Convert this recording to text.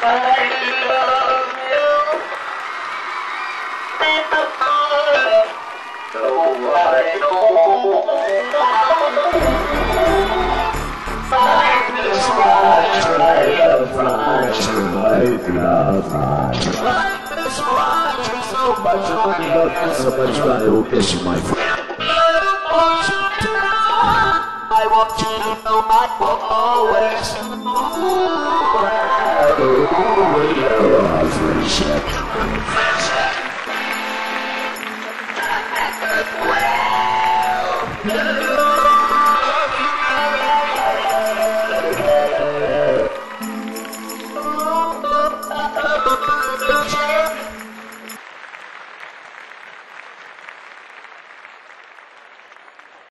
Somebody's got to piss my friend. I want you to know my always. Well,